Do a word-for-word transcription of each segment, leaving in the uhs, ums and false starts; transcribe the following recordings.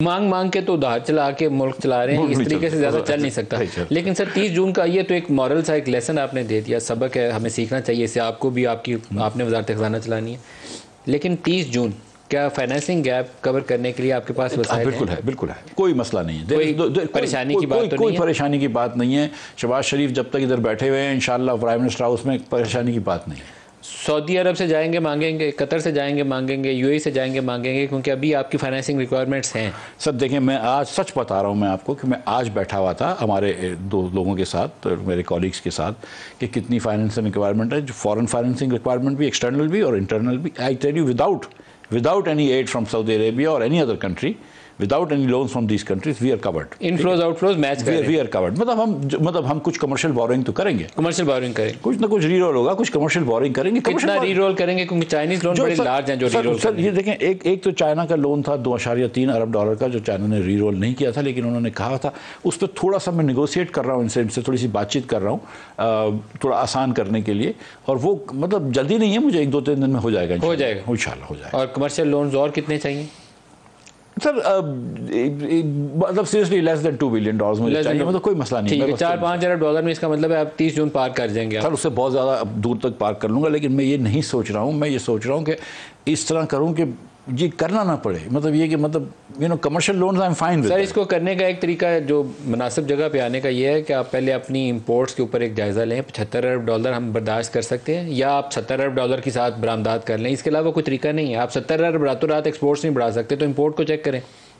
मांग मांग के तो उधार चला के मुल्क चला रहे हैं, इस तरीके से ज़्यादा चल नहीं सकता। लेकिन सर तीस जून का ये तो एक मॉरल सा एक लेसन आपने दे दिया, सबक है, हमें सीखना चाहिए इससे, आपको भी, आपकी आपने वजारत खजाना चलानी है। लेकिन तीस जून क्या फाइनेंसिंग गैप कवर करने के लिए आपके पास वसाइल बिल्कुल है? बिल्कुल है, कोई मसला नहीं है, कोई परेशानी की बात तो कोई परेशानी की बात नहीं है। शहबाज शरीफ जब तक इधर बैठे हुए हैं इंशाल्लाह प्राइम मिनिस्टर हाउस में परेशानी की बात नहीं है। सऊदी अरब से जाएंगे मांगेंगे, कतर से जाएंगे मांगेंगे, यूएई से जाएंगे मांगेंगे, क्योंकि अभी आपकी फाइनेंसिंग रिक्वायरमेंट्स हैं। सर देखें, मैं आज सच बता रहा हूं मैं आपको कि मैं आज बैठा हुआ था हमारे दो लोगों के साथ, मेरे कॉलीग्स के साथ, कि कितनी फाइनेंसिंग रिक्वायरमेंट है, जो फॉरेन फाइनेंसिंग रिक्वायरमेंट भी, एक्सटर्नल भी और इंटरनल भी। I tell you, without without any aid from Saudi Arabia or any other country, without any loans from these countries, we are covered. Inflows outflows match कर रहे हैं। We are covered. मतलब हम मतलब हम कुछ कमर्शियल बोरिंग तो करेंगे, कमर्शियल बोरिंग करेंगे, कुछ ना कुछ रीरोल होगा, कुछ कमर्शियल बोरिंग करेंगे। कितना रीरोल करेंगे, क्योंकि चाइनीज लोन बड़े लार्ज हैं जो रीरोल। सर ये देखें, एक एक तो चाइना का लोन था दो अशारिया तीन अरब डॉलर का, जो चाइना ने रीरोल नहीं किया था, लेकिन उन्होंने कहा था उस पर थोड़ा सा मैं निगोशिएट कर रहा हूँ, इनसे इनसे थोड़ी सी बातचीत कर रहा हूँ थोड़ा आसान करने के लिए, और वो मतलब जल्दी नहीं है, मुझे एक दो तीन दिन में हो जाएगा, हो जाएगा इंशाल्लाह हो जाएगा। और कमर्शियल लोन्स और कितने चाहिए सर? मतलब seriously less than two billion dollars मुझे चाहिए, मतलब कोई मसला नहीं है। चार पाँच अरब डॉलर में इसका मतलब है आप तीस जून पार कर जाएंगे। सर उससे बहुत ज़्यादा दूर तक पार कर लूँगा, लेकिन मैं ये नहीं सोच रहा हूँ, मैं ये सोच रहा हूँ कि इस तरह करूँ कि ये करना ना पड़े, मतलब ये कि मतलब you know commercial loans I am fine with. Sir इसको करने का एक तरीका जो मुनासिब जगह पे आने का ये है कि आप पहले अपनी इंपोर्ट्स के ऊपर एक जायज़ा लें, पचहत्तर अरब डॉलर हम बर्दाश्त कर सकते हैं, या आप सत्तर अरब डॉलर के साथ बरामदात कर लें, इसके अलावा कोई तरीका नहीं है। आप सत्तर अरब रातों रात एक्सपोर्ट्स नहीं बढ़ा सकते, तो इंपोर्ट को चेक करें।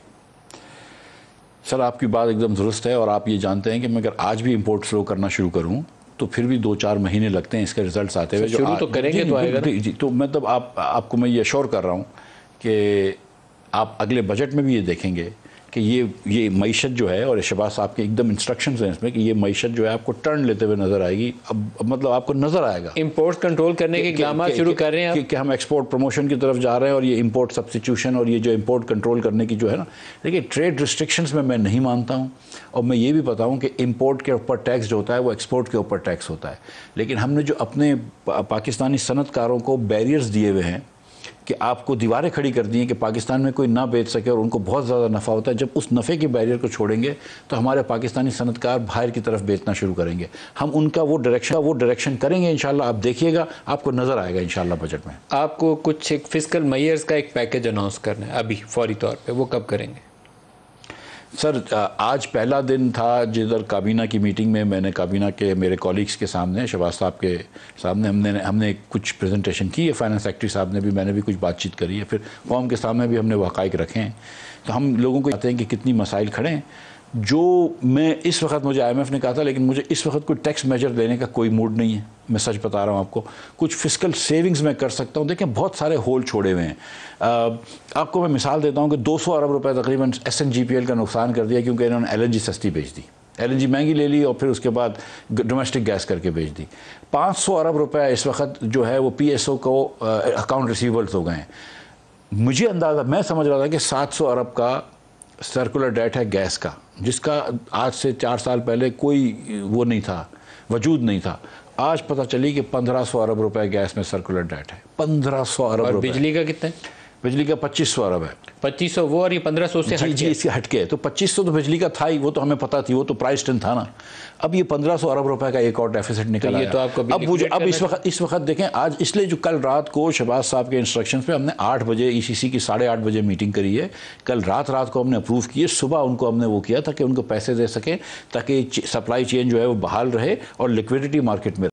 सर आपकी बात एकदम दुरुस्त है, और आप ये जानते हैं कि मैं अगर आज भी इंपोर्ट स्लो करना शुरू करूँ तो फिर भी दो चार महीने लगते हैं इसके रिजल्ट्स आते हुए। शुरू तो करेंगे तो आएगा। जी जी, तो मतलब आप आपको मैं ये अश्योर कर रहा हूँ कि आप अगले बजट में भी ये देखेंगे कि ये ये मईशत जो है, और शहबाज साहब के एकदम इंस्ट्रक्शंस हैं इसमें कि ये मईशत जो है आपको टर्न लेते हुए नजर आएगी। अब मतलब आपको नजर आएगा इंपोर्ट कंट्रोल करने के इक़दाम शुरू कर रहे हैं कि, कि हम एक्सपोर्ट प्रमोशन की तरफ जा रहे हैं, और ये इंपोर्ट सब्स्टिट्यूशन और ये जो इंपोर्ट कंट्रोल करने की जो है ना, देखिए ट्रेड रिस्ट्रिक्शंस में मैं नहीं मानता हूँ, और मैं ये भी पता हूँ कि इंपोर्ट के ऊपर टैक्स जो होता है वो एक्सपोर्ट के ऊपर टैक्स होता है। लेकिन हमने जो अपने पाकिस्तानी सनतकारों को बैरियर्स दिए हुए हैं कि आपको दीवारें खड़ी कर दी हैं कि पाकिस्तान में कोई ना बेच सके और उनको बहुत ज़्यादा नफ़ा होता है, जब उस नफ़े के बैरियर को छोड़ेंगे तो हमारे पाकिस्तानी सनतकार बाहर की तरफ बेचना शुरू करेंगे। हम उनका वो डायरेक्शन वो डायरेक्शन करेंगे इंशाल्लाह, आप देखिएगा, आपको नज़र आएगा इंशाल्लाह बजट में। आपको कुछ एक फिस्कल मेयर्स का एक पैकेज अनाउंस करना है अभी फौरी तौर पर, वो कब करेंगे? सर आज पहला दिन था जिधर काबीना की मीटिंग में मैंने काबीना के मेरे कॉलीग्स के सामने, शहबाज साहब के सामने हमने हमने कुछ प्रेजेंटेशन की है, फाइनेंस सेक्रेटरी साहब ने भी, मैंने भी कुछ बातचीत करी है, फिर कौम के सामने भी हमने हक़ाइक़ रखे हैं। तो हम लोगों को कहते हैं कि कितनी मसाइल खड़े हैं, जो मैं इस वक्त, मुझे आई एम एफ ने कहा था, लेकिन मुझे इस वक्त कोई टैक्स मेजर लेने का कोई मूड नहीं है, मैं सच बता रहा हूँ आपको। कुछ फिस्कल सेविंग्स मैं कर सकता हूँ, देखें बहुत सारे होल छोड़े हुए हैं। आपको मैं मिसाल देता हूँ कि दो सौ अरब रुपए तकरीबन S N G P L का नुकसान कर दिया, क्योंकि इन्होंने एल एन जी सस्ती बेच दी, एल एन जी महंगी ले ली और फिर उसके बाद डोमेस्टिक गैस करके बेच दी। पाँच सौ अरब रुपये इस वक्त जो है वो पी एस ओ को अकाउंट रिसीवेबल्स हो गए हैं। मुझे अंदाज़ा, मैं समझ रहा था कि सात सौ अरब का सर्कुलर डेट है गैस का, जिसका आज से चार साल पहले कोई वो नहीं था, वजूद नहीं था। आज पता चली कि पंद्रह सौ अरब रुपए गैस में सर्कुलर डेट है, पंद्रह सौ अरब रुपए। बिजली का कितना है? बिजली का पच्चीस सौ अरब है। पच्चीस सौ वो, और ये पंद्रह सौ से जी जी इसके हटके है। तो पच्चीस सौ तो बिजली का था ही, वो तो हमें पता थी, वो तो प्राइस टेन था ना। अब ये पंद्रह सौ अरब रुपए का एक और डेफिसिट निकल आया। तो आपको अब मुझे अब इस वक्त इस वक्त देखें आज, इसलिए जो कल रात को शहबाज साहब के इंस्ट्रक्शंस पे हमने आठ बजे ई सी सी की साढ़े आठ बजे मीटिंग करी है। कल रात रात को हमने अप्रूव किए, सुबह उनको हमने वो किया था कि उनको पैसे दे सकें ताकि सप्लाई चेन जो है वो बहाल रहे और लिक्विडिटी मार्केट में